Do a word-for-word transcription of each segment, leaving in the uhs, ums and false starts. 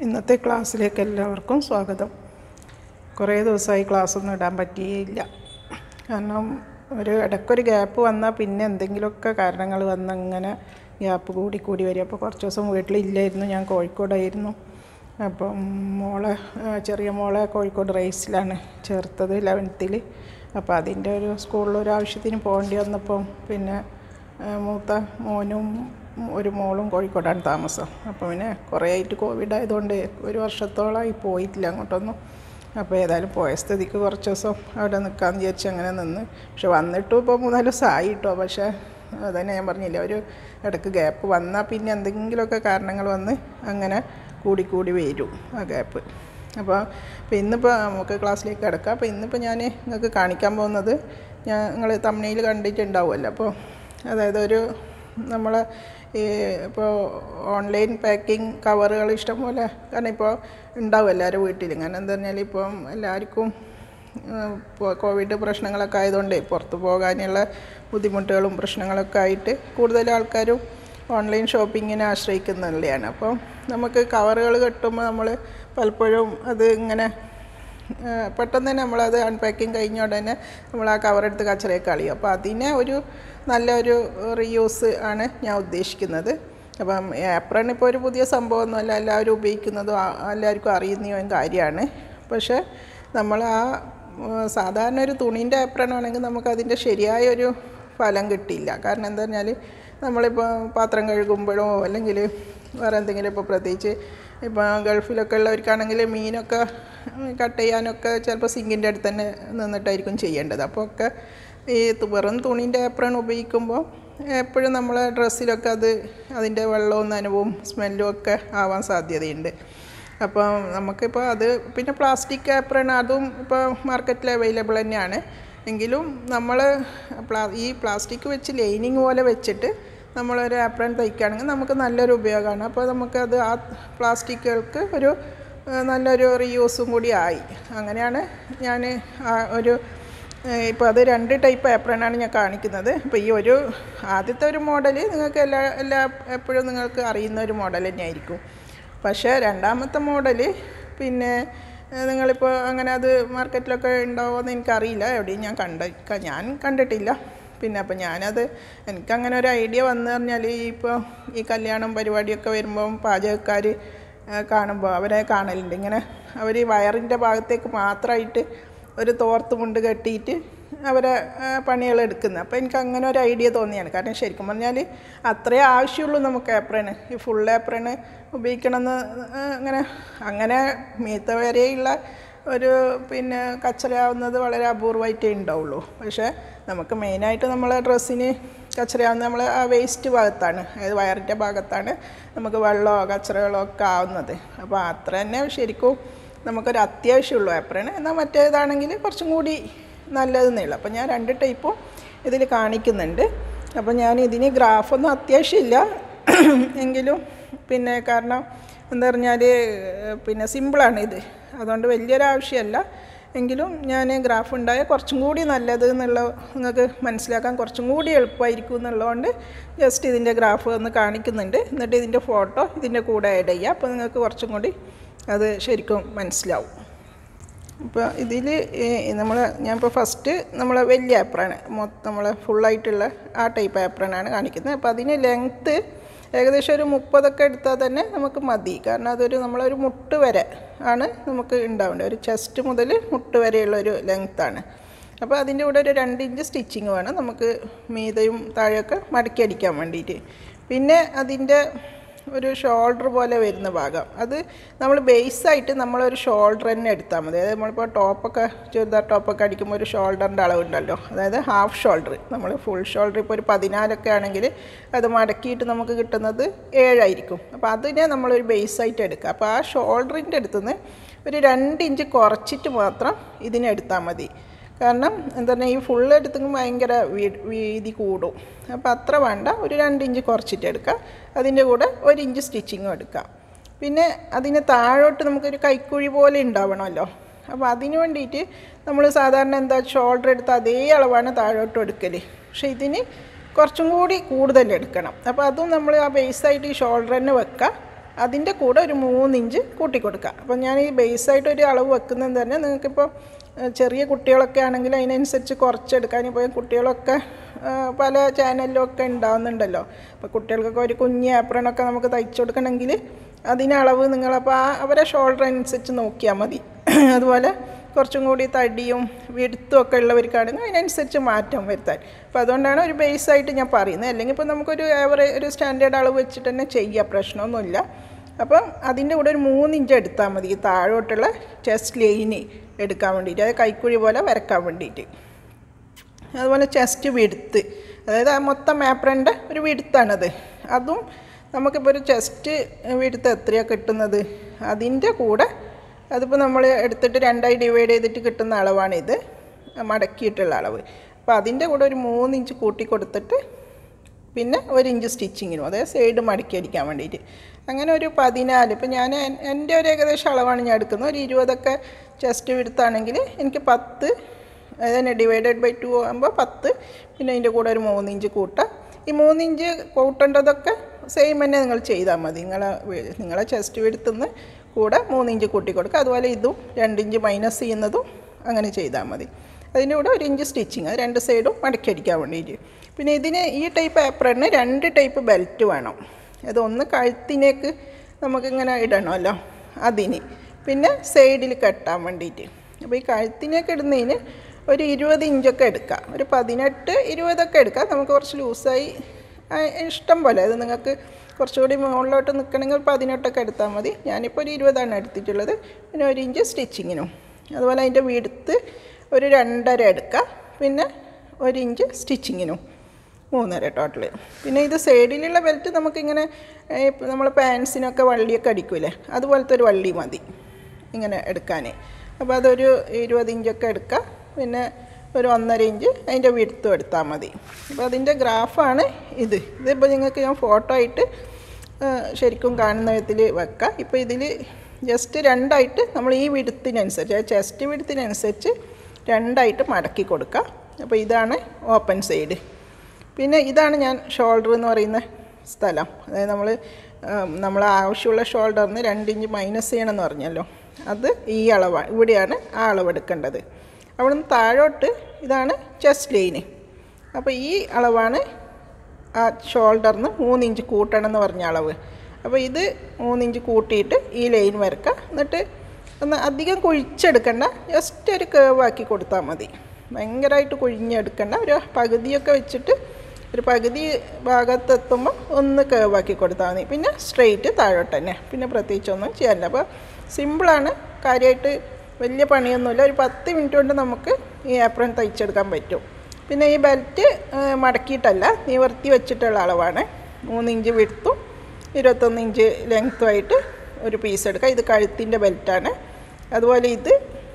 ഇന്നത്തെ ക്ലാസ്സിലേക്ക് എല്ലാവർക്കും സ്വാഗതം. കുറേ ദിവസമായി ക്ലാസ്സൊന്നും ഇടാൻ പറ്റിയില്ല. കാരണം ഒരു ഇടയ്ക്കൊരു ഗ്യാപ്പ് വന്നാൽ പിന്നെ എന്തെങ്കിലുമൊക്കെ കാരണങ്ങൾ വന്ന് അങ്ങനെ ഗ്യാപ്പ് കൂടി കൂടി വരും. അപ്പോൾ കുറച്ച് ദിവസം വീട്ടിലില്ലായിരുന്നു, ഞാൻ കോഴിക്കോടായിരുന്നു. അപ്പം മോളെ ചെറിയ മോളെ കോഴിക്കോട് റേസിലാണ് ചേർത്തത് ലെവൻത്തിൽ. അപ്പോൾ അതിൻ്റെ ഒരു സ്കൂളിലൊരു ആവശ്യത്തിന് പോകേണ്ടി വന്നപ്പം പിന്നെ മൂത്ത മോനും ഒരു മോളും കോഴിക്കോടാണ് താമസം. അപ്പോൾ പിന്നെ കുറേ ആയിട്ട് കോവിഡ് ആയതുകൊണ്ട് ഒരു വർഷത്തോളമായി പോയിട്ടില്ല അങ്ങോട്ടൊന്നും. അപ്പോൾ ഏതായാലും പോയ സ്ഥിതിക്ക് കുറച്ച് ദിവസം അവിടെ നിൽക്കാമെന്ന് വിചാരിച്ച് അങ്ങനെ നിന്ന്. പക്ഷെ വന്നിട്ടും ഇപ്പോൾ മൂന്നാല് ദിവസമായി കേട്ടോ. പക്ഷേ അതന്നെ ഞാൻ പറഞ്ഞില്ല, ഒരു ഇടയ്ക്ക് ഗ്യാപ്പ് വന്നാൽ പിന്നെ എന്തെങ്കിലുമൊക്കെ കാരണങ്ങൾ വന്ന് അങ്ങനെ കൂടിക്കൂടി വരും ആ ഗ്യാപ്പ്. അപ്പോൾ അപ്പോൾ ഇന്നിപ്പോൾ നമുക്ക് ക്ലാസ്സിലേക്ക് കിടക്കാം. അപ്പോൾ ഇന്നിപ്പോൾ ഞാൻ നിങ്ങൾക്ക് കാണിക്കാൻ പോകുന്നത്, ഞാൻ നിങ്ങൾ തമ്മിൽ കണ്ടിട്ടുണ്ടാവുമല്ലോ. അപ്പോൾ അതായത് ഒരു നമ്മൾ ഈ ഇപ്പോൾ ഓൺലൈൻ പാക്കിംഗ് കവറുകൾ ഇഷ്ടം പോലെ, കാരണം ഇപ്പോൾ ഉണ്ടാവും എല്ലാവരും വീട്ടിലും. കാരണം എന്താ പറഞ്ഞാൽ ഇപ്പം എല്ലാവർക്കും ഇപ്പോൾ കോവിഡ് പ്രശ്നങ്ങളൊക്കെ ആയതുകൊണ്ട് പുറത്ത് പോകാനുള്ള ബുദ്ധിമുട്ടുകളും പ്രശ്നങ്ങളൊക്കെ ആയിട്ട് കൂടുതൽ ആൾക്കാരും ഓൺലൈൻ ഷോപ്പിങ്ങിനെ ആശ്രയിക്കുന്നതന്നെയാണ്. അപ്പോൾ നമുക്ക് കവറുകൾ കിട്ടുമ്പോൾ നമ്മൾ പലപ്പോഴും അത് ഇങ്ങനെ പെട്ടെന്ന് തന്നെ നമ്മളത് അൺപാക്കിങ് കഴിഞ്ഞ ഉടനെ നമ്മൾ ആ കവറെടുത്ത് കച്ചറയൊക്കെ കളയും. അപ്പോൾ അതിനെ ഒരു നല്ലൊരു റീയൂസ് ആണ് ഞാൻ ഉദ്ദേശിക്കുന്നത്. അപ്പം ഏപ്രൺ ഇപ്പോൾ ഒരു പുതിയ സംഭവമൊന്നുമല്ല, എല്ലാവരും ഉപയോഗിക്കുന്നതും എല്ലാവർക്കും അറിയുന്ന കാര്യമാണ്. പക്ഷേ നമ്മൾ ആ സാധാരണ ഒരു തുണീൻ്റെ ഏപ്രൺ ആണെങ്കിൽ നമുക്കതിൻ്റെ ശരിയായൊരു ഫലം കിട്ടില്ല. കാരണം എന്താ പറഞ്ഞാൽ നമ്മളിപ്പോൾ പാത്രം കഴുകുമ്പോഴോ അല്ലെങ്കിൽ വേറെ എന്തെങ്കിലും, ഇപ്പോൾ പ്രത്യേകിച്ച് ഇപ്പോൾ ഗൾഫിലൊക്കെ ഉള്ളവർക്കാണെങ്കിൽ മീനൊക്കെ കട്ട് ചെയ്യാനൊക്കെ ചിലപ്പോൾ സിങ്കിൻ്റെ അടുത്ത് തന്നെ നിന്നിട്ടായിരിക്കും ചെയ്യേണ്ടത്. അപ്പോൾ ഒക്കെ ഈ വെറും തുണീൻ്റെ ഏപ്രൺ ഉപയോഗിക്കുമ്പോൾ എപ്പോഴും നമ്മളെ ഡ്രസ്സിലൊക്കെ അത് അതിൻ്റെ വെള്ളവും നനവും സ്മെല്ലും ഒക്കെ ആവാൻ സാധ്യതയുണ്ട്. അപ്പോൾ നമുക്കിപ്പോൾ അത് പിന്നെ പ്ലാസ്റ്റിക് ഏപ്രൺ അതും ഇപ്പോൾ മാർക്കറ്റിൽ അവൈലബിൾ തന്നെയാണ്. എങ്കിലും നമ്മൾ പ്ലാ ഈ പ്ലാസ്റ്റിക് വെച്ച് ലൈനിങ് പോലെ വെച്ചിട്ട് നമ്മളൊരു ഏപ്രൺ തയ്ക്കുകയാണെങ്കിൽ നമുക്ക് നല്ലൊരു ഉപയോഗമാണ്. അപ്പോൾ നമുക്കത് ആ പ്ലാസ്റ്റിക്കുകൾക്ക് ഒരു നല്ലൊരു റീയൂസും കൂടി ആയി. അങ്ങനെയാണ് ഞാൻ ഒരു ഇപ്പോൾ അത് രണ്ട് ടൈപ്പ് ഏപ്രനാണ് ഞാൻ കാണിക്കുന്നത്. അപ്പോൾ ഈ ഒരു ആദ്യത്തെ ഒരു മോഡൽ നിങ്ങൾക്ക് എല്ലാ എല്ലാ എപ്പോഴും നിങ്ങൾക്ക് അറിയുന്ന ഒരു മോഡൽ തന്നെയായിരിക്കും. പക്ഷേ രണ്ടാമത്തെ മോഡൽ പിന്നെ നിങ്ങളിപ്പോൾ അങ്ങനെ അത് മാർക്കറ്റിലൊക്കെ ഉണ്ടാവുമെന്ന് എനിക്കറിയില്ല, എവിടെയും ഞാൻ കണ്ട ഞാൻ കണ്ടിട്ടില്ല. പിന്നെ അപ്പോൾ ഞാനത് എനിക്കങ്ങനെ ഒരു ഐഡിയ വന്നു പറഞ്ഞാൽ ഇപ്പോൾ ഈ കല്യാണം പരിപാടിയൊക്കെ വരുമ്പം പാചകക്കാർ കാണുമ്പോൾ അവരെ കാണലുണ്ട്. ഇങ്ങനെ അവർ വയറിൻ്റെ ഭാഗത്തേക്ക് മാത്രമായിട്ട് ഒരു തോർത്ത് മുണ്ട് കെട്ടിയിട്ട് അവരെ പണികൾ എടുക്കുന്നത്. അപ്പോൾ എനിക്ക് അങ്ങനെ ഒരു ഐഡിയ തോന്നിയാണ്. കാരണം ശരിക്കും പറഞ്ഞാൽ അത്രേ ആവശ്യമുള്ളൂ നമുക്ക് ഏപ്രണ്. ഈ ഫുൾ ഏപ്രണ് ഉപയോഗിക്കണമെന്ന് അങ്ങനെ അങ്ങനെ മീത്ത വരെയുള്ള ഒരു പിന്നെ കച്ചറയാവുന്നത് വളരെ അപൂർവമായിട്ടേ ഉണ്ടാവുള്ളൂ. പക്ഷേ നമുക്ക് മെയിനായിട്ട് നമ്മളെ ഡ്രസ്സിന് കച്ചറയാവുന്നത് നമ്മൾ ആ വേസ്റ്റ് ഭാഗത്താണ്, അതായത് വയറിൻ്റെ ഭാഗത്താണ് നമുക്ക് വെള്ളമോ കച്ചറകളോ ഒക്കെ ആവുന്നത്. അപ്പോൾ അത്ര തന്നെ ശരിക്കും നമുക്കൊരു അത്യാവശ്യമുള്ളൂ ഏപ്രണ്. എന്നാൽ മറ്റേതാണെങ്കിൽ കുറച്ചും കൂടി നല്ലതെന്നുള്ളൂ. അപ്പോൾ ഞാൻ രണ്ട് ടൈപ്പും ഇതിൽ കാണിക്കുന്നുണ്ട്. അപ്പോൾ ഞാൻ ഇതിന് ഗ്രാഫൊന്നും അത്യാവശ്യമില്ല എങ്കിലും പിന്നെ കാരണം എന്താ പറഞ്ഞാൽ പിന്നെ സിമ്പിളാണ് ഇത്, അതുകൊണ്ട് വലിയൊരാവശ്യമല്ല. എങ്കിലും ഞാൻ ഗ്രാഫ് ഉണ്ടായാൽ കുറച്ചും കൂടി നല്ലത് എന്നുള്ള നിങ്ങൾക്ക് മനസ്സിലാക്കാൻ കുറച്ചും കൂടി എളുപ്പമായിരിക്കും എന്നുള്ളതുകൊണ്ട് ജസ്റ്റ് ഇതിൻ്റെ ഗ്രാഫ് ഒന്ന് കാണിക്കുന്നുണ്ട്. എന്നിട്ട് ഇതിൻ്റെ ഫോട്ടോ ഇതിൻ്റെ കൂടെ ആഡ് ചെയ്യുക. അപ്പോൾ നിങ്ങൾക്ക് കുറച്ചും കൂടി അത് ശരിക്കും മനസ്സിലാവും. ഇപ്പോൾ ഇതിൽ നമ്മൾ ഞാനിപ്പോൾ ഫസ്റ്റ് നമ്മൾ വലിയ ഏപ്രൺ മൊത്തം നമ്മൾ ഫുള്ളായിട്ടുള്ള ആ ടൈപ്പ് ഏപ്രനാണ് കാണിക്കുന്നത്. അപ്പോൾ അതിന് ലെങ്ത്ത് ഏകദേശം ഒരു മുപ്പതൊക്കെ എടുത്താൽ തന്നെ നമുക്ക് മതി. കാരണം അതൊരു നമ്മളൊരു മുട്ട് വരെ ആണ് നമുക്ക് ഉണ്ടാവേണ്ടത്, ഒരു ചെസ്റ്റ് മുതൽ മുട്ട് വരെയുള്ളൊരു ലെങ്ത്താണ്. അപ്പോൾ അതിൻ്റെ കൂടെ ഒരു രണ്ട് ഇഞ്ച് സ്റ്റിച്ചിങ് വേണം നമുക്ക് മീതയും താഴെയൊക്കെ മടക്കി അടിക്കാൻ വേണ്ടിയിട്ട്. പിന്നെ അതിൻ്റെ ഒരു ഷോൾഡർ പോലെ വരുന്ന ഭാഗം അത് നമ്മൾ ബേസായിട്ട് നമ്മളൊരു ഷോൾഡർ തന്നെ എടുത്താൽ മതി. അതായത് നമ്മളിപ്പോൾ ടോപ്പൊക്കെ ചുരിദാർ ടോപ്പൊക്കെ അടിക്കുമ്പോൾ ഒരു ഷോൾഡറിൻ്റെ അളവുണ്ടല്ലോ, അതായത് ഹാഫ് ഷോൾഡർ. നമ്മൾ ഫുൾ ഷോൾഡർ ഇപ്പോൾ ഒരു പതിനാലൊക്കെ ആണെങ്കിൽ അത് മടക്കിയിട്ട് നമുക്ക് കിട്ടുന്നത് ഏഴായിരിക്കും. അപ്പോൾ അതിനെ നമ്മളൊരു ബേസായിട്ട് എടുക്കുക. അപ്പോൾ ആ ഷോൾഡറിൻ്റെ അടുത്തുനിന്ന് ഒരു രണ്ട് ഇഞ്ച് കുറച്ചിട്ട് മാത്രം ഇതിനെടുത്താൽ മതി. കാരണം എന്താ പറഞ്ഞാൽ ഈ ഫുള്ള് എടുത്തെങ്കിൽ ഭയങ്കര വീതി കൂടും. അപ്പോൾ അത്ര വേണ്ട, ഒരു രണ്ട് ഇഞ്ച് കുറച്ചിട്ട് എടുക്കുക. അതിൻ്റെ കൂടെ ഒരു ഇഞ്ച് സ്റ്റിച്ചിങ്ങും എടുക്കാം. പിന്നെ അതിന് താഴോട്ട് നമുക്കൊരു കൈക്കുഴി പോലെ ഉണ്ടാവണമല്ലോ. അപ്പോൾ അതിന് വേണ്ടിയിട്ട് നമ്മൾ സാധാരണ എന്താ ഷോൾഡർ എടുത്ത് അതേ അളവാണ് താഴോട്ടും എടുക്കൽ. പക്ഷേ ഇതിന് കുറച്ചും കൂടി കൂടുതൽ എടുക്കണം. അപ്പോൾ അതും നമ്മൾ ആ ബേസായിട്ട് ഈ ഷോൾഡർ തന്നെ വെക്കുക. അതിൻ്റെ കൂടെ ഒരു മൂന്ന് ഇഞ്ച് കൂട്ടി കൊടുക്കുക. അപ്പോൾ ഞാൻ ഈ ബേസായിട്ട് ഒരു അളവ് വെക്കുന്നത് തന്നെ നിങ്ങൾക്കിപ്പോൾ ചെറിയ കുട്ടികളൊക്കെ ആണെങ്കിൽ അതിനനുസരിച്ച് കുറച്ചെടുക്കാൻ. ഇപ്പോൾ കുട്ടികളൊക്കെ പല ചാനലിലൊക്കെ ഉണ്ടാവുന്നുണ്ടല്ലോ. അപ്പോൾ കുട്ടികൾക്കൊക്കെ ഒരു കുഞ്ഞ് ആപ്രണൊക്കെ നമുക്ക് തയ്ച്ചു കൊടുക്കണമെങ്കിൽ അതിനളവ് നിങ്ങളപ്പോൾ ആ അവരെ ഷോൾഡർ അനുസരിച്ച് നോക്കിയാൽ മതി. അതുപോലെ കുറച്ചും കൂടി തടിയും വിടുത്തും ഒക്കെ ഉള്ളവർക്കാണെങ്കിൽ അതിനനുസരിച്ച് മാറ്റം വരുത്താൻ. അപ്പോൾ അതുകൊണ്ടാണ് ഒരു ബേസായിട്ട് ഞാൻ പറയുന്നത്. അല്ലെങ്കിൽ ഇപ്പോൾ നമുക്കൊരു ആവറേജ് ഒരു സ്റ്റാൻഡേർഡ് അളവ് വെച്ചിട്ട് തന്നെ ചെയ്യാം, പ്രശ്നമൊന്നുമില്ല. അപ്പം അതിൻ്റെ കൂടെ ഒരു മൂന്ന് ഇഞ്ച് എടുത്താൽ മതി ഈ താഴോട്ടുള്ള ചെസ്റ്റ് ലൈന് എടുക്കാൻ വേണ്ടിയിട്ട്, അത് കൈക്കുഴി പോലെ വരക്കാൻ വേണ്ടിയിട്ട്. അതുപോലെ ചെസ്റ്റ് വിടുത്ത്, അതായത് ആ മൊത്തം ആപ്രൻ്റെ ഒരു വിടുത്താണത്. അതും നമുക്കിപ്പോൾ ഒരു ചെസ്റ്റ് വിടുത്ത് എത്രയാണ് കിട്ടുന്നത് അതിൻ്റെ കൂടെ, അതിപ്പോൾ നമ്മൾ എടുത്തിട്ട് രണ്ടായി ഡിവൈഡ് ചെയ്തിട്ട് കിട്ടുന്ന അളവാണിത്, മടക്കിയിട്ടുള്ള അളവ്. അപ്പോൾ അതിൻ്റെ കൂടെ ഒരു മൂന്ന് ഇഞ്ച് കൂട്ടി കൊടുത്തിട്ട് പിന്നെ ഒരു ഇഞ്ച് സ്റ്റിച്ചിങ്ങിനും, അതായത് സൈഡ് മടക്കി അടിക്കാൻ വേണ്ടിയിട്ട്. അങ്ങനെ ഒരു പതിനാല്, ഇപ്പോൾ ഞാൻ എൻ്റെ ഒരു ഏകദേശം അളവാണ് ഞാൻ എടുക്കുന്നത്. ഒരു ഇരുപതൊക്കെ ചെസ്റ്റ് വിടുത്താണെങ്കിൽ എനിക്ക് പത്ത്, അതിനെ ഡിവൈഡഡ് ബൈ ടു ആകുമ്പോൾ പത്ത്, പിന്നെ അതിൻ്റെ കൂടെ ഒരു മൂന്ന് ഇഞ്ച് കൂട്ടാം. ഈ മൂന്ന് ഇഞ്ച് കൂട്ടേണ്ടതൊക്കെ സെയിം തന്നെ നിങ്ങൾ ചെയ്താൽ മതി. നിങ്ങളെ നിങ്ങളെ ചെസ്റ്റ് വിടുത്തുനിന്ന് കൂടെ മൂന്ന് ഇഞ്ച് കൂട്ടി കൊടുക്കുക. അതുപോലെ ഇതും രണ്ട് ഇഞ്ച് മൈനസ് ചെയ്യുന്നതും അങ്ങനെ ചെയ്താൽ മതി. അതിൻ്റെ കൂടെ ഒരു ഇഞ്ച് സ്റ്റിച്ചിങ്, അത് രണ്ട് സൈഡും മടക്കി അടിക്കാൻ വേണ്ടിയിട്ട്. പിന്നെ ഇതിന് ഈ ടൈപ്പ് ആപ്രണിന് രണ്ട് ടൈപ്പ് ബെൽറ്റ് വേണം. അതൊന്ന് കഴുത്തിനേക്ക് നമുക്കിങ്ങനെ ഇടണമല്ലോ അതിന്, പിന്നെ സൈഡിൽ കെട്ടാൻ വേണ്ടിയിട്ട്. അപ്പോൾ ഈ കഴുത്തിനേക്ക് ഇടുന്നതിന് ഒരു ഇരുപത് ഇഞ്ചൊക്കെ എടുക്കാം, ഒരു പതിനെട്ട് ഇരുപതൊക്കെ എടുക്കാം. നമുക്ക് കുറച്ച് ലൂസായി ഇഷ്ടം പോലെ, അത് നിങ്ങൾക്ക് കുറച്ചുകൂടി മുകളിലോട്ട് നിൽക്കണമെങ്കിൽ പതിനെട്ടൊക്കെ എടുത്താൽ മതി. ഞാനിപ്പോൾ ഒരു ഇരുപതാണ് എടുത്തിട്ടുള്ളത്. പിന്നെ ഒരു ഇഞ്ച് സ്റ്റിച്ചിങ്ങിനും, അതുപോലെ അതിൻ്റെ വിടുത്ത് ഒരു രണ്ടര എടുക്കുക, പിന്നെ ഒരു ഇഞ്ച് സ്റ്റിച്ചിങ്ങിനും മൂന്നര ടോട്ടൽ. പിന്നെ ഇത് സൈഡിലുള്ള ബെൽറ്റ് നമുക്കിങ്ങനെ നമ്മൾ പാൻസിനൊക്കെ വള്ളിയൊക്കെ അടിക്കൂലേ, അതുപോലത്തെ ഒരു വള്ളി മതി ഇങ്ങനെ എടുക്കാൻ. അപ്പോൾ അതൊരു ഇരുപത് ഇഞ്ചൊക്കെ എടുക്കുക, പിന്നെ ഒരു ഒന്നര ഇഞ്ച് അതിൻ്റെ വിടുത്തും എടുത്താൽ മതി. അപ്പോൾ അതിൻ്റെ ഗ്രാഫാണ് ഇത്. ഇതിപ്പോൾ നിങ്ങൾക്ക് ഞാൻ ഫോട്ടോ ആയിട്ട് ശരിക്കും കാണുന്ന വിധത്തിൽ വെക്കാം. ഇപ്പോൾ ഇതിൽ ജസ്റ്റ് രണ്ടായിട്ട് നമ്മൾ ഈ വിടുത്തിനനുസരിച്ച്, ചെസ്റ്റ് വിടുത്തിനനുസരിച്ച് രണ്ടായിട്ട് മടക്കി കൊടുക്കുക. അപ്പോൾ ഇതാണ് ഓപ്പൺ സൈഡ്. പിന്നെ ഇതാണ് ഞാൻ ഷോൾഡർ എന്ന് പറയുന്ന സ്ഥലം, അതായത് നമ്മൾ നമ്മൾ ആവശ്യമുള്ള ഷോൾഡറിന് രണ്ട് ഇഞ്ച് മൈനസ് ചെയ്യണമെന്ന് പറഞ്ഞല്ലോ, അത് ഈ അളവാണ്, ഇവിടെയാണ് ആ അളവ് എടുക്കേണ്ടത്. അവിടെ നിന്ന് താഴോട്ട് ഇതാണ് ചെസ്റ്റ് ലൈന്. അപ്പോൾ ഈ അളവാണ് ആ ഷോൾഡറിന് മൂന്ന് ഇഞ്ച് കൂട്ടണം എന്ന് പറഞ്ഞ അളവ്. അപ്പോൾ ഇത് മൂന്ന് ഇഞ്ച് കൂട്ടിയിട്ട് ഈ ലൈൻ വരക്കുക. എന്നിട്ട് ഒന്ന് അധികം കുഴിച്ചെടുക്കണ്ട, ജസ്റ്റ് ഒരു കേവ് ആക്കി കൊടുത്താൽ മതി. ഭയങ്കരമായിട്ട് കുഴിഞ്ഞെടുക്കണ്ട, ഒരു പകുതിയൊക്കെ വെച്ചിട്ട് ഒരു പകുതി ഭാഗത്തെത്തുമ്പോൾ ഒന്ന് കേവ് ആക്കി കൊടുത്താൽ മതി. പിന്നെ സ്ട്രെയിറ്റ് താഴോട്ട് തന്നെ, പിന്നെ പ്രത്യേകിച്ചൊന്നും ചെയ്യാനില്ല. അപ്പോൾ സിമ്പിളാണ്, കാര്യമായിട്ട് വലിയ പണിയൊന്നുമില്ല. ഒരു പത്ത് മിനിറ്റ് കൊണ്ട് നമുക്ക് ഈ ആപ്രൺ തയ്ച്ചെടുക്കാൻ പറ്റും. പിന്നെ ഈ ബെൽറ്റ് മടക്കിയിട്ടല്ല, നിവർത്തി വെച്ചിട്ടുള്ള അളവാണ്. മൂന്ന് ഇഞ്ച് വിടുത്തും ഇരുപത്തൊന്ന് ഇഞ്ച് ലെങ്ത്തുമായിട്ട് ഒരു പീസ് എടുക്കുക. ഇത് കഴുത്തിൻ്റെ ബെൽറ്റാണ്. അതുപോലെ ഇത്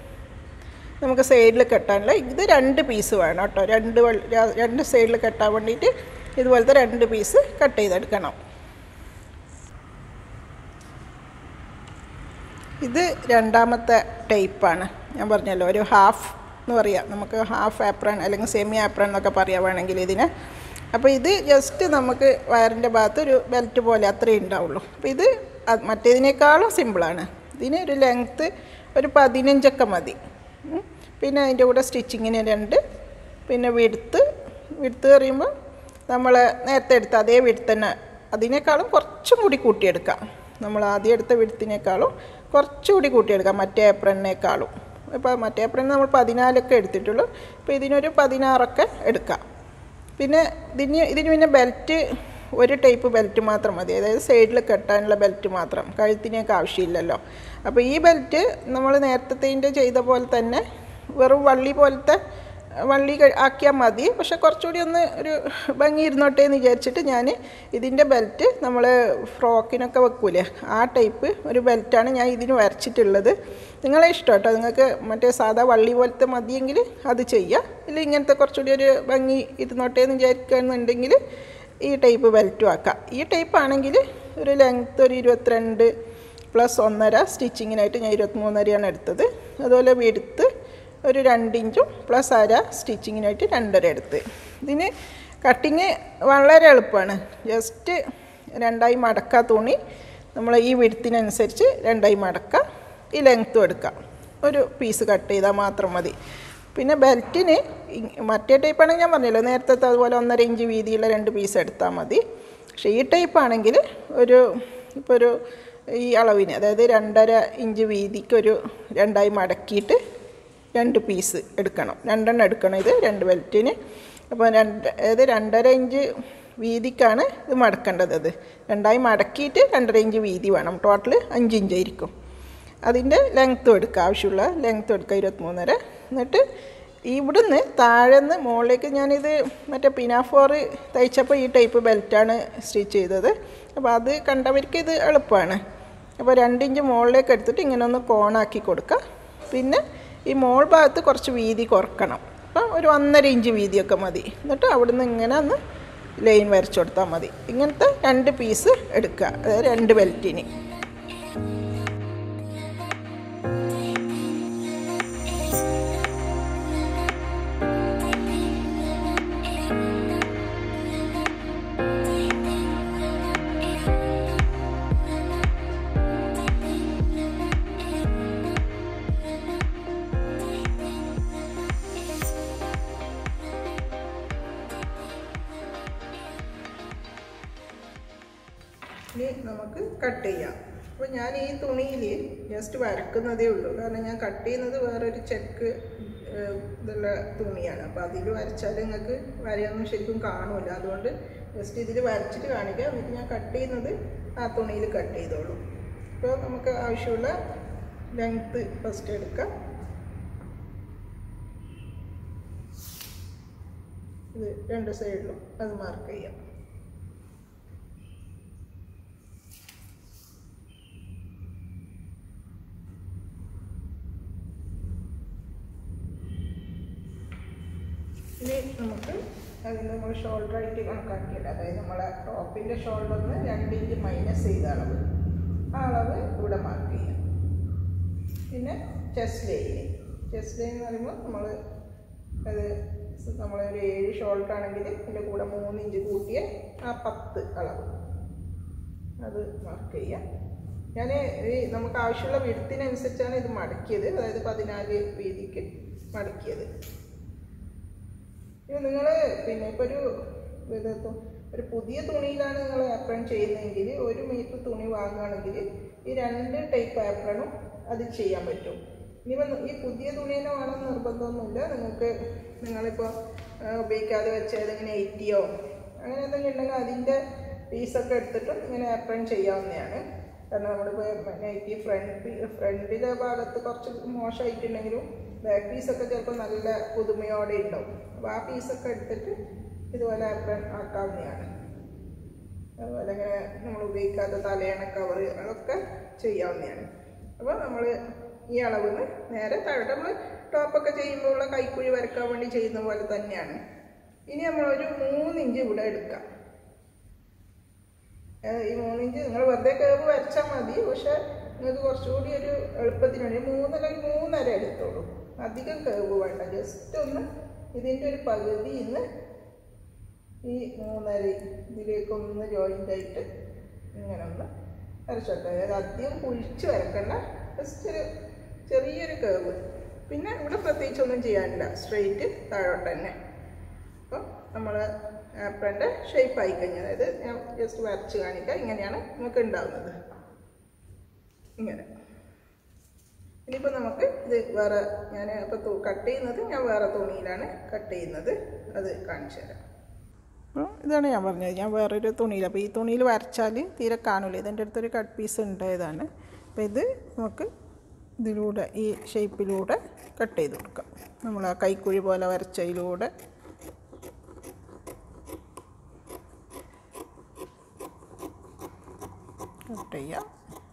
നമുക്ക് സൈഡിൽ കെട്ടാനുള്ള, ഇത് രണ്ട് പീസ് വേണം കേട്ടോ. രണ്ട് രണ്ട് സൈഡിൽ കെട്ടാൻ വേണ്ടിയിട്ട് ഇതുപോലത്തെ രണ്ട് പീസ് കട്ട് ചെയ്തെടുക്കണം. ഇത് രണ്ടാമത്തെ ടൈപ്പാണ്. ഞാൻ പറഞ്ഞല്ലോ ഒരു ഹാഫ് എന്ന് പറയാം, നമുക്ക് ഹാഫ് ആപ്രൺ അല്ലെങ്കിൽ സെമി ആപ്രൺ എന്നൊക്കെ പറയാൻ വേണമെങ്കിൽ ഇതിന്. അപ്പോൾ ഇത് ജസ്റ്റ് നമുക്ക് വയറിൻ്റെ ഭാഗത്ത് ഒരു ബെൽറ്റ് പോലെ അത്രയേ ഉണ്ടാവുള്ളൂ. അപ്പോൾ ഇത് മറ്റേതിനേക്കാളും സിമ്പിളാണ്. ഇതിന് ഒരു ലെങ്ത്ത് ഒരു പതിനഞ്ചൊക്കെ മതി. പിന്നെ അതിൻ്റെ കൂടെ സ്റ്റിച്ചിങ്ങിന് രണ്ട്, പിന്നെ വിടുത്ത് വിടുത്ത് പറയുമ്പോൾ നമ്മൾ നേരത്തെ എടുത്ത അതേ വിടുത്ത് തന്നെ, അതിനേക്കാളും കുറച്ചും കൂടി കൂട്ടിയെടുക്കാം. നമ്മൾ ആദ്യം എടുത്ത വിടുത്തിനേക്കാളും കുറച്ചുകൂടി കൂട്ടിയെടുക്കാം മറ്റേ ഏപ്രണിനേക്കാളും. ഇപ്പോൾ മറ്റേ ഏപ്രൺ നമ്മൾ പതിനാലൊക്കെ എടുത്തിട്ടുള്ളൂ, ഇപ്പോൾ ഇതിനൊരു പതിനാറൊക്കെ എടുക്കാം. പിന്നെ ഇതിന് ഇതിന് പിന്നെ ബെൽറ്റ് ഒരു ടൈപ്പ് ബെൽറ്റ് മാത്രം മതി, അതായത് സൈഡിൽ കെട്ടാനുള്ള ബെൽറ്റ് മാത്രം, കഴുത്തിനേക്ക് ആവശ്യമില്ലല്ലോ. അപ്പോൾ ഈ ബെൽറ്റ് നമ്മൾ നേരത്തെ ചെയ്ത പോലെ തന്നെ വെറും വള്ളി പോലത്തെ വള്ളി ആക്കിയാൽ മതി. പക്ഷെ കുറച്ചുകൂടി ഒന്ന് ഒരു ഭംഗി ഇരുന്നോട്ടെ എന്ന് വിചാരിച്ചിട്ട് ഞാൻ ഇതിൻ്റെ ബെൽറ്റ് നമ്മൾ ഫ്രോക്കിനൊക്കെ വെക്കൂലേ, ആ ടൈപ്പ് ഒരു ബെൽറ്റാണ് ഞാൻ ഇതിന് വരച്ചിട്ടുള്ളത്. നിങ്ങളെ ഇഷ്ടം കേട്ടോ, നിങ്ങൾക്ക് മറ്റേ സാധാ വള്ളി പോലത്തെ മതിയെങ്കിൽ അത് ചെയ്യുക. ഇല്ല ഇങ്ങനത്തെ കുറച്ചുകൂടി ഒരു ഭംഗി ഇരുന്നോട്ടെ എന്ന് വിചാരിക്കുകയെന്നുണ്ടെങ്കിൽ ഈ ടൈപ്പ് ബെൽറ്റും ആക്കാം. ഈ ടൈപ്പ് ആണെങ്കിൽ ഒരു ലെങ്ത്ത് ഒരു ഇരുപത്തിരണ്ട് പ്ലസ് ഒന്നര, സ്റ്റിച്ചിങ്ങിനായിട്ട് ഞാൻ ഇരുപത്തിമൂന്നരയാണ് എടുത്തത്. അതുപോലെ വിടുത്ത് ഒരു രണ്ടിഞ്ചും പ്ലസ് അര സ്റ്റിച്ചിങ്ങിനായിട്ട് രണ്ടര എടുത്ത്. ഇതിന് കട്ടിങ് വളരെ എളുപ്പമാണ്. ജസ്റ്റ് രണ്ടായി മടക്കുക തുണി, നമ്മൾ ഈ വിഡ്ത്തിനനുസരിച്ച് രണ്ടായി മടക്കുക, ഈ ലെങ്ത്തും എടുക്കുക. ഒരു പീസ് കട്ട് ചെയ്താൽ മാത്രം മതി. പിന്നെ ബെൽറ്റിന് മറ്റേ ടൈപ്പാണെങ്കിൽ ഞാൻ പറഞ്ഞല്ലോ നേരത്തെ അതുപോലെ ഒന്നര ഇഞ്ച് വീതിയുള്ള രണ്ട് പീസ് എടുത്താൽ മതി. പക്ഷേ ഈ ടൈപ്പാണെങ്കിൽ ഒരു ഇപ്പോൾ ഒരു ഈ അളവിന്, അതായത് രണ്ടര ഇഞ്ച് വീതിക്കൊരു രണ്ടായി മടക്കിയിട്ട് രണ്ട് പീസ് എടുക്കണം, രണ്ടെണ്ണം എടുക്കണം ഇത് രണ്ട് ബെൽറ്റിന്. അപ്പോൾ രണ്ട് അതായത് രണ്ടര ഇഞ്ച് വീതിക്കാണ് ഇത് മടക്കേണ്ടത്. അത് രണ്ടായി മടക്കിയിട്ട് രണ്ടര ഇഞ്ച് വീതി വേണം. ടോട്ടൽ അഞ്ച് ഇഞ്ചായിരിക്കും. അതിൻ്റെ ലെങ്ത്തും എടുക്കുക, ആവശ്യമുള്ള ലെങ്ത്തും എടുക്കുക, ഇരുപത്തിമൂന്നര. എന്നിട്ട് ഇവിടുന്ന് താഴെ നിന്ന് മുകളിലേക്ക് ഞാനിത് മറ്റേ പിനാഫോർ തയ്ച്ചപ്പോൾ ഈ ടൈപ്പ് ബെൽറ്റാണ് സ്റ്റിച്ച് ചെയ്തത്. അപ്പോൾ അത് കണ്ടവർക്ക് ഇത് എളുപ്പമാണ്. അപ്പോൾ രണ്ടിഞ്ച് മുകളിലേക്ക് എടുത്തിട്ട് ഇങ്ങനെ ഒന്ന് കോണാക്കി കൊടുക്കുക. പിന്നെ ഈ മോൾ ഭാഗത്ത് കുറച്ച് വീതി കുറക്കണം. അപ്പം ഒരു ഒന്നര ഇഞ്ച് വീതിയൊക്കെ മതി. എന്നിട്ട് അവിടുന്ന് ഇങ്ങനെ ഒന്ന് ലൈൻ വരച്ചു കൊടുത്താൽ മതി. ഇങ്ങനത്തെ രണ്ട് പീസ് എടുക്കുക, അതായത് രണ്ട് ബെൽറ്റിന്. ഇനി നമുക്ക് കട്ട് ചെയ്യാം. അപ്പോൾ ഞാൻ ഈ തുണിയിൽ ജസ്റ്റ് വരക്കുന്നതേ ഉള്ളൂ, കാരണം ഞാൻ കട്ട് ചെയ്യുന്നത് വേറൊരു ചെക്ക് ഇതുള്ള തുണിയാണ്. അപ്പോൾ അതിൽ വരച്ചാൽ നിങ്ങൾക്ക് വരയൊന്നും ശരിക്കും കാണില്ല. അതുകൊണ്ട് ജസ്റ്റ് ഇതിൽ വരച്ചിട്ട് കാണിക്കാം. എന്നിട്ട് ഞാൻ കട്ട് ചെയ്യുന്നത് ആ തുണിയിൽ കട്ട് ചെയ്തോളൂ. അപ്പോൾ നമുക്ക് ആവശ്യമുള്ള ലെങ്ത്ത് ഫസ്റ്റ് എടുക്കാം. ഇത് രണ്ട് സൈഡിലും അത് മാർക്ക് ചെയ്യാം. ഇനി നമുക്ക് അതിന് നമ്മൾ ഷോൾഡർ ആയിട്ട് കണക്കാക്കിയില്ല, അതായത് നമ്മളെ ടോപ്പിൻ്റെ ഷോൾഡറിന് രണ്ട് ഇഞ്ച് മൈനസ് ചെയ്ത അളവ്, ആ അളവ് ഇവിടെ മാർക്ക് ചെയ്യാം. പിന്നെ ചെസ്റ്റ് ലൈന്, ചെസ്റ്റ് ലൈൻ എന്ന് പറയുമ്പോൾ നമ്മൾ അത് നമ്മളൊരു ഏഴ് ഷോൾഡർ ആണെങ്കിൽ അതിൻ്റെ കൂടെ മൂന്ന് ഇഞ്ച് കൂട്ടിയ ആ പത്ത് അളവ് അത് മാർക്ക് ചെയ്യാം. ഞാൻ ഈ നമുക്ക് ആവശ്യമുള്ള വിഡ്ത്തിനനുസരിച്ചാണ് ഇത് മടക്കിയത്, അതായത് പതിനാല് വീതിക്ക് മടക്കിയത്. ഇത് നിങ്ങൾ പിന്നെ ഇപ്പോൾ ഒരു ഇത് ഒരു പുതിയ തുണിയിലാണ് നിങ്ങൾ ആപ്രൺ ചെയ്യുന്നതെങ്കിൽ ഒരു മീറ്റർ തുണി വാങ്ങുകയാണെങ്കിൽ ഈ രണ്ട് ടൈപ്പ് ആപ്രണും അതിൽ ചെയ്യാൻ പറ്റും. ഇനിയിപ്പോൾ ഈ പുതിയ തുണി തന്നെ വേണമെന്ന് നിർബന്ധമൊന്നുമില്ല. നിങ്ങൾക്ക് നിങ്ങളിപ്പോൾ ഉപയോഗിക്കാതെ വെച്ച ഏതെങ്കിലും എയ്റ്റിയോ അങ്ങനെ എന്തെങ്കിലും ഉണ്ടെങ്കിൽ അതിൻ്റെ പീസൊക്കെ എടുത്തിട്ടും ഇങ്ങനെ ആപ്രൺ ചെയ്യാവുന്നതാണ്. കാരണം നമ്മളിപ്പോൾ നൈറ്റി ഫ്രണ്ട് ഫ്രണ്ടിൻ്റെ ഭാഗത്ത് കുറച്ച് മോശമായിട്ടുണ്ടെങ്കിലും ബാക്ക് പീസൊക്കെ ചിലപ്പോൾ നല്ല പുതുമയോടെ ഉണ്ടാവും. അപ്പോൾ ആ പീസൊക്കെ എടുത്തിട്ട് ഇതുപോലെ ആപ്രൺ ആക്കാവുന്നതാണ്. അതുപോലെ ഇങ്ങനെ നമ്മൾ ഉപയോഗിക്കാത്ത തലയണ കവർ അതൊക്കെ ചെയ്യാവുന്നതാണ്. അപ്പോൾ നമ്മൾ ഈ അളവിന് നേരെ താഴെ നമ്മൾ ടോപ്പൊക്കെ ചെയ്യുമ്പോൾ ഉള്ള കൈക്കുഴി വരക്കാൻ വേണ്ടി ചെയ്യുന്ന പോലെ തന്നെയാണ്. ഇനി നമ്മളൊരു മൂന്നിഞ്ച് ഇവിടെ എടുക്കാം. ഈ മൂന്നിഞ്ച് നിങ്ങൾ വെറുതെ കേവ് വരച്ചാൽ മതി, പക്ഷെ നിങ്ങൾക്ക് കുറച്ചുകൂടി ഒരു എളുപ്പത്തിന് വേണ്ടി മൂന്നല്ലെങ്കിൽ മൂന്നര എടുത്തോളൂ. അധികം കേവ് വേണ്ട, ജസ്റ്റ് ഒന്ന് ഇതിൻ്റെ ഒരു പകുതി ഇന്ന് ഈ മൂന്നര ഇതിലേക്കൊന്ന് ജോയിൻ്റ് ആയിട്ട് ഇങ്ങനെ ഒന്ന് വരച്ചോട്ടെ. അതായത് അധികം കുഴിച്ച് വരക്കണ്ട, ജസ്റ്റ് ഒരു ചെറിയൊരു കേവ്. പിന്നെ ഇവിടെ പ്രത്യേകിച്ചൊന്നും ചെയ്യാനില്ല, സ്ട്രെയിറ്റ് താഴോട്ട് തന്നെ. അപ്പോൾ നമ്മൾ ആപ്രൻ്റെ ഷേപ്പ് ആയി കഴിഞ്ഞാൽ, അതായത് ഞാൻ ജസ്റ്റ് വരച്ച് കാണിക്കാം, ഇങ്ങനെയാണ് നമുക്ക് ഉണ്ടാകുന്നത്. ഇങ്ങനെ ഇനിയിപ്പോൾ നമുക്ക് ഇത് വേറെ, ഞാൻ ഇപ്പോൾ കട്ട് ചെയ്യുന്നത് ഞാൻ വേറെ തുണിയിലാണ് കട്ട് ചെയ്യുന്നത്, അത് കാണിച്ചു തരാം. അപ്പോൾ ഇതാണ് ഞാൻ പറഞ്ഞത്, ഞാൻ വേറൊരു തുണിയിൽ, അപ്പോൾ ഈ തുണിയിൽ വരച്ചാൽ തീരെ കാണില്ല. ഇതിൻ്റെ അടുത്തൊരു കട്ട് പീസ് ഉണ്ടായതാണ്. അപ്പോൾ ഇത് നമുക്ക് ഇതിലൂടെ ഈ ഷേപ്പിലൂടെ കട്ട് ചെയ്ത് കൊടുക്കാം. നമ്മൾ ആ കൈക്കുഴി പോലെ വരച്ചതിലൂടെ കട്ട് ചെയ്യാം.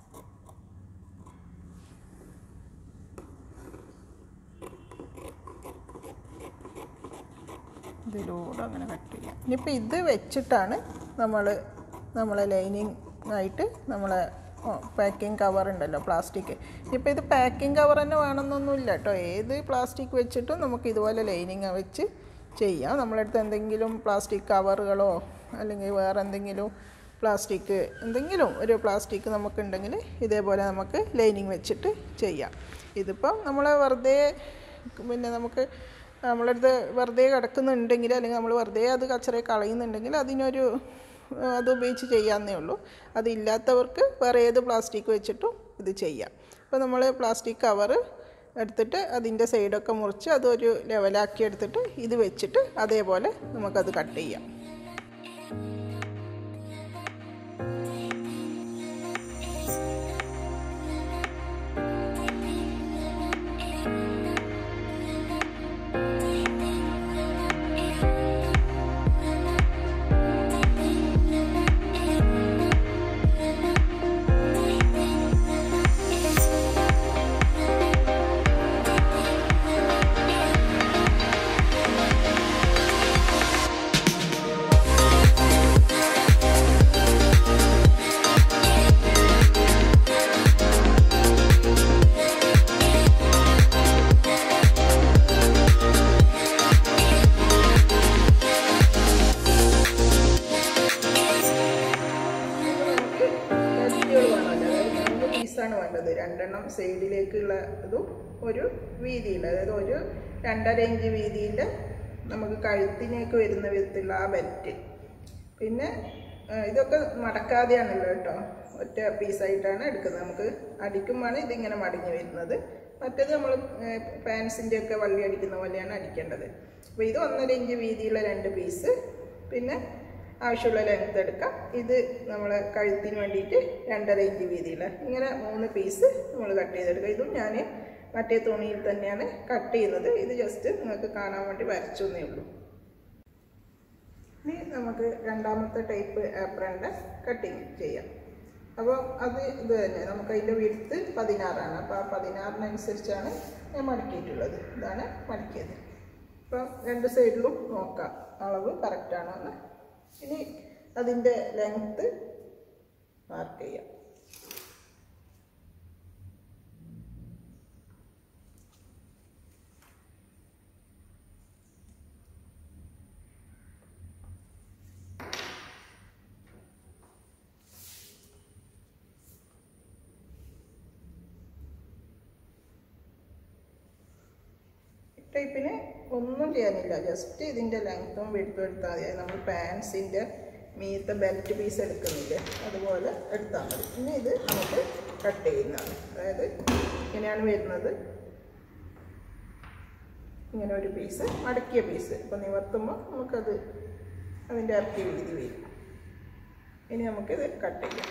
ഇതിലൂടെ അങ്ങനെ കട്ട് ചെയ്യാം. ഇനിയിപ്പോൾ ഇത് വെച്ചിട്ടാണ് നമ്മൾ നമ്മളെ ലൈനിങ് ആയിട്ട് നമ്മളെ പാക്കിംഗ് കവർ ഉണ്ടല്ലോ പ്ലാസ്റ്റിക്. ഇപ്പോൾ ഇത് പാക്കിംഗ് കവർ തന്നെ വേണമെന്നൊന്നുമില്ല കേട്ടോ, ഏത് പ്ലാസ്റ്റിക് വെച്ചിട്ടും നമുക്ക് ഇതുപോലെ ലൈനിങ് വെച്ച് ചെയ്യാം. നമ്മളടുത്ത് എന്തെങ്കിലും പ്ലാസ്റ്റിക് കവറുകളോ അല്ലെങ്കിൽ വേറെ എന്തെങ്കിലും പ്ലാസ്റ്റിക് എന്തെങ്കിലും ഒരു പ്ലാസ്റ്റിക് നമുക്കുണ്ടെങ്കിൽ ഇതേപോലെ നമുക്ക് ലൈനിങ് വെച്ചിട്ട് ചെയ്യാം. ഇതിപ്പം നമ്മൾ വെറുതെ പിന്നെ നമുക്ക് നമ്മളടുത്ത് വെറുതെ കിടക്കുന്നുണ്ടെങ്കിൽ അല്ലെങ്കിൽ നമ്മൾ വെറുതെ അത് കച്ചറ കളയുന്നുണ്ടെങ്കിൽ അതിനൊരു അത് ഉപയോഗിച്ച് ചെയ്യാമെന്നേ ഉള്ളൂ. അതില്ലാത്തവർക്ക് വേറെ ഏത് പ്ലാസ്റ്റിക് വെച്ചിട്ടും ഇത് ചെയ്യാം. അപ്പോൾ നമ്മൾ പ്ലാസ്റ്റിക് കവറ് എടുത്തിട്ട് അതിൻ്റെ സൈഡൊക്കെ മുറിച്ച് അതൊരു ലെവലാക്കി എടുത്തിട്ട് ഇത് വെച്ചിട്ട് അതേപോലെ നമുക്കത് കട്ട് ചെയ്യാം. പീസാണ് വേണ്ടത്. രണ്ടെണ്ണം സൈഡിലേക്കുള്ള ഇതും ഒരു വീതിയുള്ള, അതായത് ഒരു രണ്ടര ഇഞ്ച് വീതിൻ്റെ നമുക്ക് കഴുത്തിനേക്ക് വരുന്ന വിധത്തിലുള്ള ആ ബെൽറ്റ്. പിന്നെ ഇതൊക്കെ മടക്കാതെയാണല്ലോ കേട്ടോ, ഒറ്റ പീസായിട്ടാണ് എടുക്കുന്നത്. നമുക്ക് അടിക്കുമ്പോഴാണ് ഇതിങ്ങനെ മടങ്ങി വരുന്നത്. മറ്റേത് നമ്മൾ പാൻസിൻ്റെ ഒക്കെ വള്ളി അടിക്കുന്ന പോലെയാണ് അടിക്കേണ്ടത്. അപ്പോൾ ഇത് ഒന്നര ഇഞ്ച് വീതിയുള്ള രണ്ട് പീസ്, പിന്നെ ആവശ്യമുള്ള ലെങ്ത് എടുക്കാം. ഇത് നമ്മൾ കഴുത്തിന് വേണ്ടിയിട്ട് രണ്ടര ഇഞ്ച് വീതിയുള്ള, ഇങ്ങനെ മൂന്ന് പീസ് നമ്മൾ കട്ട് ചെയ്തെടുക്കുക. ഇതും ഞാൻ മറ്റേ തുണിയിൽ തന്നെയാണ് കട്ട് ചെയ്യുന്നത്. ഇത് ജസ്റ്റ് നിങ്ങൾക്ക് കാണാൻ വേണ്ടി വരച്ചെന്നേ ഉള്ളൂ. ഇനി നമുക്ക് രണ്ടാമത്തെ ടൈപ്പ് ആപ്രൻ്റെ കട്ടിങ് ചെയ്യാം. അപ്പോൾ അത് ഇത് തന്നെ, നമുക്ക് അതിൻ്റെ വിഡ്ത്ത് പതിനാറാണ്. അപ്പോൾ ആ പതിനാറിനനുസരിച്ചാണ് ഞാൻ മടക്കിയിട്ടുള്ളത്. ഇതാണ് മടക്കിയത്. അപ്പം രണ്ട് സൈഡിലും നോക്കാം അളവ് കറക്റ്റാണോ എന്ന്. ഇനി അതിൻ്റെ ലെങ്ത്ത് മാർക്ക് ചെയ്യാം. ടൈപ്പിന് ഒന്നും ചെയ്യാനില്ല, ജസ്റ്റ് ഇതിൻ്റെ ലെങ്ത്തും വിഡ്ത്തും എടുത്താൽ മതി. നമ്മൾ പാൻസിൻ്റെ മീത്തെ ബെൽറ്റ് പീസ് എടുക്കുന്നില്ലേ, അതുപോലെ എടുത്താൽ മതി. പിന്നെ ഇത് നമുക്ക് കട്ട് ചെയ്യുന്നതാണ്. അതായത് ഇങ്ങനെയാണ് വരുന്നത്, ഇങ്ങനെ ഒരു പീസ് മടക്കിയ പീസ്. അപ്പോൾ നിവർത്തുമ്പോൾ നമുക്കത് അതിൻ്റെ ഇറക്കി വീതി വരും. ഇനി നമുക്കിത് കട്ട് ചെയ്യാം.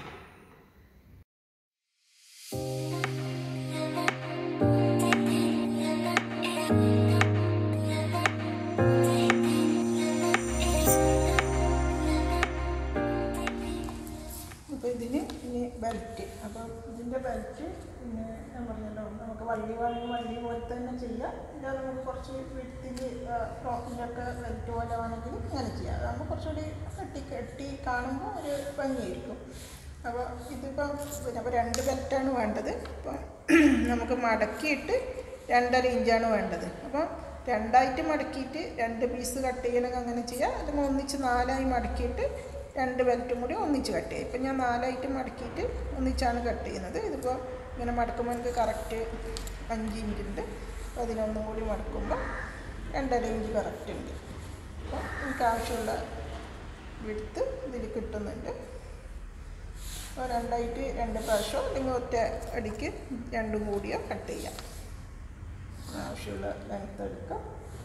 അപ്പോൾ ഇതിന് ഇനി ബെൽറ്റ്. അപ്പം ഇതിൻ്റെ ബെൽറ്റ് പിന്നെ ഞാൻ പറഞ്ഞല്ലോ, നമുക്ക് വള്ളി വാങ്ങി വള്ളി പോലെ തന്നെ ചെയ്യാം. ഇല്ല നമുക്ക് കുറച്ച് വിഡ്ത്തിൽ ഫ്രോക്കിൻ്റെ ഒക്കെ ബെൽറ്റ് പോലെ വേണമെങ്കിൽ ഇങ്ങനെ ചെയ്യാം. അതാകുമ്പോൾ കുറച്ചുകൂടി കെട്ടി കെട്ടി കാണുമ്പോൾ ഒരു ഭംഗിയായിരിക്കും. അപ്പോൾ ഇതിപ്പം പിന്നെ അപ്പോൾ രണ്ട് ബെൽറ്റാണ് വേണ്ടത്. അപ്പം നമുക്ക് മടക്കിയിട്ട് രണ്ടര ഇഞ്ചാണ് വേണ്ടത്. അപ്പം രണ്ടായിട്ട് മടക്കിയിട്ട് രണ്ട് പീസ് കട്ട് ചെയ്യണമെങ്കിൽ അങ്ങനെ ചെയ്യാം. അല്ലെങ്കിൽ ഒന്നിച്ച് നാലായി മടക്കിയിട്ട് രണ്ട് ബെൽറ്റും കൂടി ഒന്നിച്ച് കട്ട് ചെയ്യും. ഇപ്പം ഞാൻ നാലായിട്ട് മടക്കിയിട്ട് ഒന്നിച്ചാണ് കട്ട് ചെയ്യുന്നത്. ഇതിപ്പോൾ ഇങ്ങനെ മടക്കുമ്പോൾ എനിക്ക് കറക്റ്റ് അഞ്ച് ഇഞ്ചുണ്ട്. അപ്പോൾ അതിനൊന്നും കൂടി മടക്കുമ്പോൾ രണ്ടര ഇഞ്ച് കറക്റ്റ് ഉണ്ട്. അപ്പോൾ എനിക്ക് ആവശ്യമുള്ള വിഡ്ത്ത് ഇതിൽ കിട്ടുന്നുണ്ട്. അപ്പോൾ രണ്ടായിട്ട് രണ്ട് പ്രാവശ്യം അല്ലെങ്കിൽ ഒറ്റ അടിക്ക് രണ്ടും കൂടിയോ കട്ട് ചെയ്യാം. ആവശ്യമുള്ള ലെങ്ത്ത് എടുക്കാം.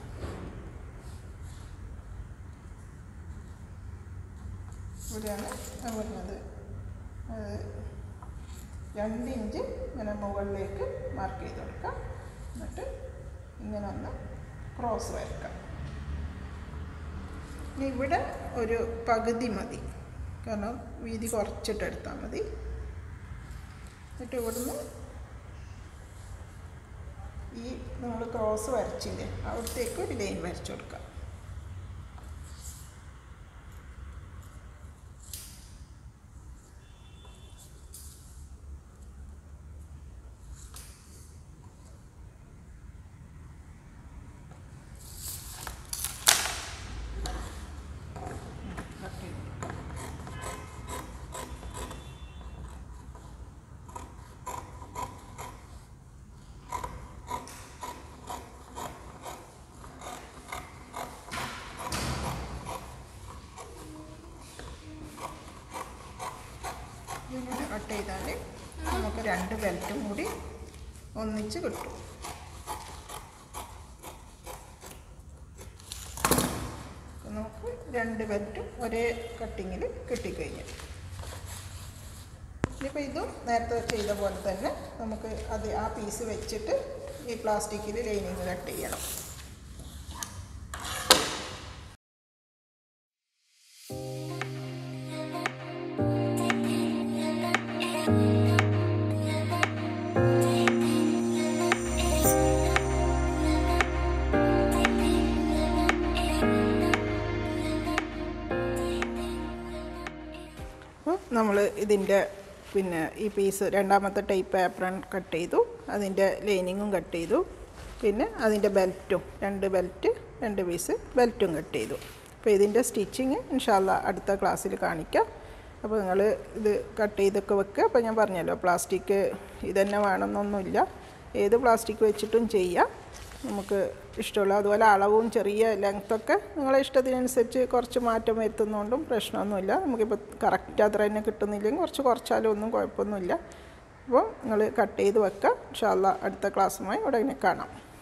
ഇവിടെയാണ് ഞാൻ പറഞ്ഞത് രണ്ട് ഇഞ്ച് ഇങ്ങനെ മുകളിലേക്ക് മാർക്ക് ചെയ്ത് കൊടുക്കാം. എന്നിട്ട് ഇങ്ങനെ ഒന്ന് ക്രോസ് വരക്കാം. ഇനി ഇവിടെ ഒരു പകുതി മതി, കാരണം വീതി കുറച്ചിട്ടെടുത്താൽ മതി. എന്നിട്ട് ഇവിടുന്ന് ഈ നമ്മൾ ക്രോസ് വരച്ചില്ലേ അവിടത്തേക്ക് ഒരു ലൈൻ വരച്ചു കൊടുക്കാം. കട്ട് ചെയ്താൽ നമുക്ക് രണ്ട് ബെൽറ്റും കൂടി ഒന്നിച്ച് കിട്ടും. നമുക്ക് രണ്ട് ബെൽറ്റും ഒരേ കട്ടിങ്ങിൽ കിട്ടിക്കഴിഞ്ഞു. ഇനിയിപ്പോൾ ഇതും നേരത്തെ ചെയ്ത പോലെ തന്നെ നമുക്ക് അത് ആ പീസ് വെച്ചിട്ട് ഈ പ്ലാസ്റ്റിക്കിൽ ലൈനിങ് കട്ട് ചെയ്യണം. നമ്മൾ ഇതിൻ്റെ പിന്നെ ഈ പീസ് രണ്ടാമത്തെ ടൈപ്പ് ആപ്രൺ കട്ട് ചെയ്തു, അതിൻ്റെ ലൈനിങ്ങും കട്ട് ചെയ്തു, പിന്നെ അതിൻ്റെ ബെൽറ്റും രണ്ട് ബെൽറ്റ് രണ്ട് പീസ് ബെൽറ്റും കട്ട് ചെയ്തു. അപ്പോൾ ഇതിൻ്റെ സ്റ്റിച്ചിങ് ഇൻഷാ അല്ലാ അടുത്ത ക്ലാസ്സിൽ കാണിക്കാം. അപ്പോൾ നിങ്ങൾ ഇത് കട്ട് ചെയ്തൊക്കെ വെക്കുക. അപ്പോൾ ഞാൻ പറഞ്ഞല്ലോ പ്ലാസ്റ്റിക് ഇതന്നെ വേണമെന്നൊന്നുമില്ല, ഏത് പ്ലാസ്റ്റിക് വെച്ചിട്ടും ചെയ്യാം നമുക്ക് ഇഷ്ടമുള്ള. അതുപോലെ അളവും ചെറിയ ലെങ്ത്തൊക്കെ നിങ്ങളെ ഇഷ്ടത്തിനനുസരിച്ച് കുറച്ച് മാറ്റം വരുത്തുന്നതുകൊണ്ടും പ്രശ്നമൊന്നുമില്ല. നമുക്കിപ്പോൾ കറക്റ്റ് അത്ര തന്നെ കിട്ടുന്നില്ലെങ്കിൽ കുറച്ച് കുറച്ചാലും ഒന്നും കുഴപ്പമൊന്നുമില്ല. അപ്പോൾ നിങ്ങൾ കട്ട് ചെയ്ത് വെക്കുക. ഇൻഷാ അല്ലാ അടുത്ത ക്ലാസ്സുമായി ഉടനെ കാണാം.